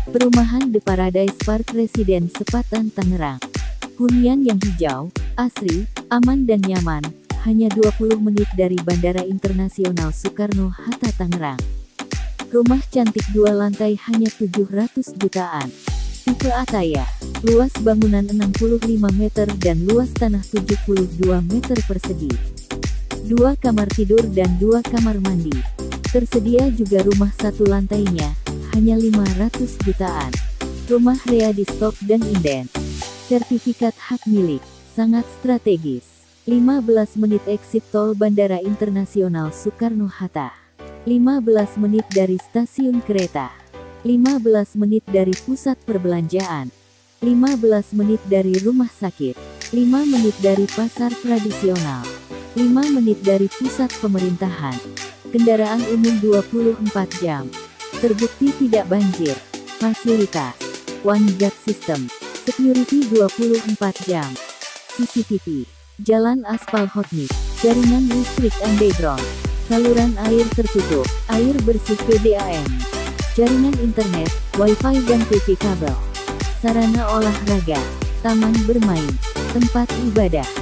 Perumahan The Paradise Park Residence Sepatan Tangerang. Hunian yang hijau, asri, aman dan nyaman, hanya 20 menit dari Bandara Internasional Soekarno-Hatta Tangerang. Rumah cantik 2 lantai hanya 700 jutaan. Tipe Ataya, luas bangunan 65 meter dan luas tanah 72 meter persegi. 2 kamar tidur dan 2 kamar mandi. Tersedia juga rumah 1 lantainya, hanya 500 jutaan. Rumah rea di stok dan inden. Sertifikat hak milik, sangat strategis. 15 menit exit tol Bandara Internasional Soekarno-Hatta. 15 menit dari stasiun kereta. 15 menit dari pusat perbelanjaan. 15 menit dari rumah sakit. 5 menit dari pasar tradisional. 5 menit dari pusat pemerintahan. Kendaraan umum 24 jam. Terbukti tidak banjir. Fasilitas One Guard System. Security 24 jam. CCTV. Jalan aspal hot mix. Jaringan listrik underground. Saluran air tertutup. Air bersih PDAM. Jaringan internet, wifi dan TV kabel. Sarana olahraga. Taman bermain. Tempat ibadah.